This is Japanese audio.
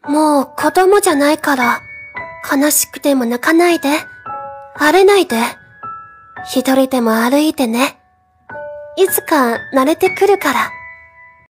もう子供じゃないから、悲しくても泣かないで。荒れないで。一人でも歩いてね。いつか慣れてくるから。